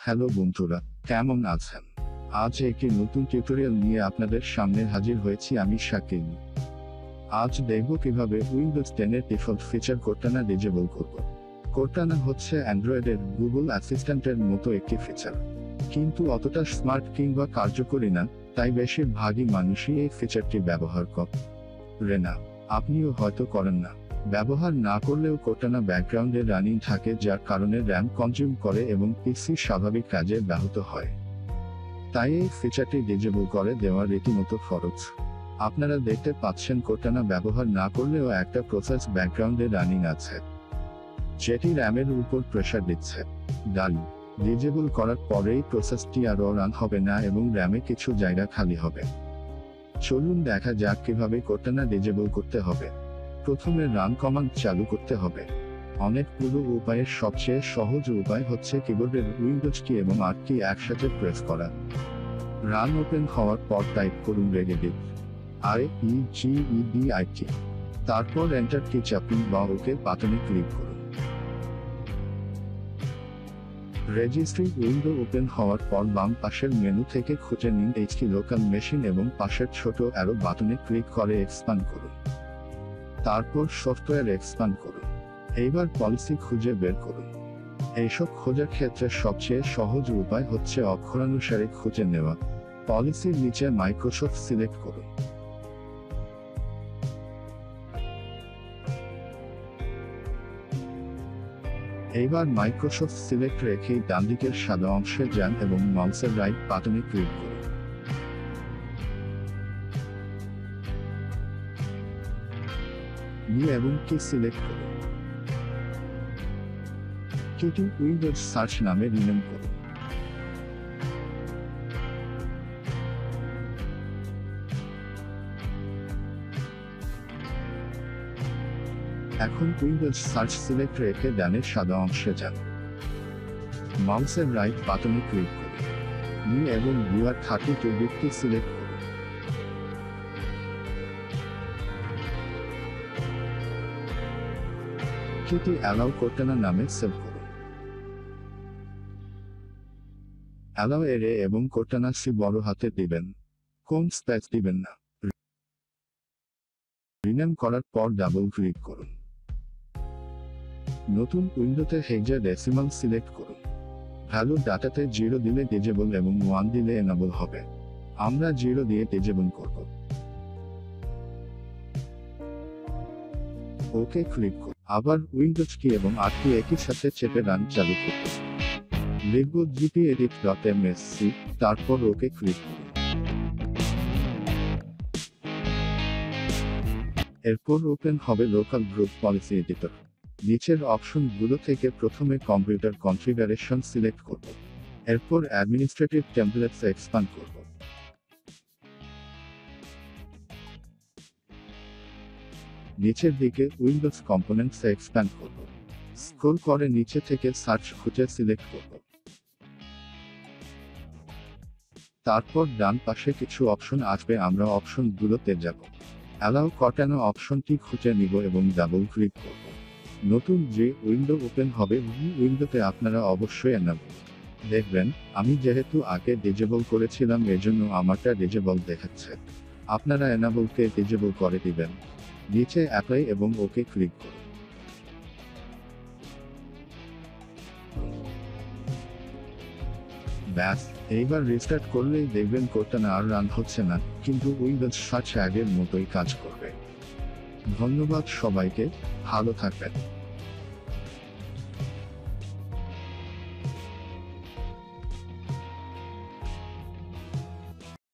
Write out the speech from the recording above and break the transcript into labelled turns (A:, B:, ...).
A: Hello বন্ধুরা, কেমন আছেন? আজ একটি নতুন টিউটোরিয়াল নিয়ে আপনাদের সামনে হাজির হয়েছি আমি শাকিল। আজ দেখব কিভাবে উইন্ডোজ 10 এর ডিফল্ট ফিচার কর্টানা ডিজেবল করব। কর্টানা হচ্ছে অ্যান্ড্রয়েডের গুগল অ্যাসিস্ট্যান্টের মতো একটি ফিচার, কিন্তু অতটা স্মার্ট কিংবা কার্যকরী না, তাই বেশিরভাগই মানুষই এই ফিচারটি ব্যবহার করে না। আপনিও হয়তো করেন না। ব্যবহার না করলেও কর্টানা ব্যাকগ্রাউন্ডে রানিং থাকে, যার কারণে র্যাম কনজিউম করে এবং পিসি স্বাভাবিক কাজে ব্যাহত হয়। তাই এই ফিচারটি ডিজেবল করে দেওয়া রীতিমতো ফরজ। আপনারা দেখতে পাচ্ছেন কর্টানা ব্যবহার না করলেও একটা প্রসেস ব্যাকগ্রাউন্ডে রানিং আছে, যেটি র্যামের উপর প্রেসার দিচ্ছে। ডিজেবল করার পরেই প্রসেসটি আরও রান হবে না এবং র্যামে কিছু জায়গা খালি হবে। চলুন দেখা যাক কিভাবে কর্টানা ডিজেবল করতে হবে। প্রথমে রান কমান্ড চালু করতে হবে। অনেকগুলো উপায়ের সবচেয়ে সহজ উপায় হচ্ছে কিবোর্ডের উইন্ডোজ কি এবং আর কি একসাথে প্রেস করা। রান ওপেন হওয়ার পর টাইপ করুন রেগেডিট, REGEDIT, তারপর এন্টার কি চাপুন বা ওকে বাটনে ক্লিক করুন। রেজিস্ট্রি উইন্ডো ওপেন হওয়ার পর বাম পাশের মেনু থেকে খুঁজে নিন এইচটি লোকাল মেশিন এবং পাশের ছোট অ্যারো বাটনে ক্লিক করে এক্সপ্যান্ড করুন। তারপর সফটওয়্যার এক্সপ্যান্ড করুন। এইবার পলিসি খুঁজে বের করুন। এইসব খোঁজার ক্ষেত্রে সবচেয়ে সহজ উপায় হচ্ছে অক্ষরানুসারে খুঁজে নেওয়া। পলিসির নিচে মাইক্রোসফট সিলেক্ট করুন। এইবার মাইক্রোসফট সিলেক্ট রেখেই ডানদিকের সাদা অংশে যান এবং মাউসের রাইট বাটনে ক্লিক করুন। নিউ এবং কি সিলেক্ট করুন। কিটি উইন্ডোজ সার্চ নামে রিনেম করুন। এখন উইন্ডোজ সার্চ সিলেক্ট রেখে ডানের সাদা অংশে যান। মাউসের রাইট বাটনে ক্লিক করুন। নিউ এবং UR32 সিলেক্ট করুন। কিটি অ্যালাউ কর্টানা নামে সেভ করুন। অ্যালাউ এরে এবং কর্টানা সি বড় হাতে দিবেন, কোন স্পেস দিবেন না। রিনেম করার পর ডাবল ক্লিক করুন। নতুন উইন্ডোতে হেক্সাডেসিমাল সিলেক্ট করুন। ভ্যালু ডাটাতে 0 দিলে ডিজেবল এবং 1 দিলে এনেবল হবে। আমরা 0 দিয়ে ডিজেবল করব। ওকে ক্লিক করুন। আবার উইন্ডোজ কি এবং আর কি একই সাথে চেপে রান চালু করুন। লিখব gpedit.msc, তারপর ওকে ক্লিক করুন। এরপর ওপেন হবে লোকাল গ্রুপ পলিসি এডিটর। নিচের অপশনগুলো থেকে প্রথমে কম্পিউটার কনফিগারেশন সিলেক্ট করব। এরপর অ্যাডমিনিস্ট্রেটিভ টেমপ্লেটস এক্সপ্যান্ড করব। নিচের দিকে উইন্ডোজ কম্পোনেন্টস এক্সপ্যান্ড করব। স্ক্রল করে নিচে থেকে সার্চ খুঁজে সিলেক্ট করব। তারপর ডান পাশে কিছু অপশন আসবে, আমরা অপশনগুলোতে যাব। অ্যালাউ কর্টানা অপশনটি খুঁজে নিব এবং ডাবল ক্লিক করব। নতুন যে উইন্ডো ওপেন হবে ওই উইন্ডোতে আপনারা অবশ্যই এনেবল দেখবেন। আমি যেহেতু আগে ডিজেবল করেছিলাম এজন্য আমারটা ডিজেবল দেখাচ্ছে। আপনারা এনেবলকে ডিজেবল করে দিবেন। নিচে অ্যাপ্লাই এবং ওকে ক্লিক করুন। ব্যাস, এইবার রিস্টার্ট করলেই দেখবেন কর্টানা আর রান হচ্ছে না, কিন্তু উইন্ডোজ সার্চ আগের মতোই কাজ করবে। ধন্যবাদ সবাইকে, ভালো থাকবেন।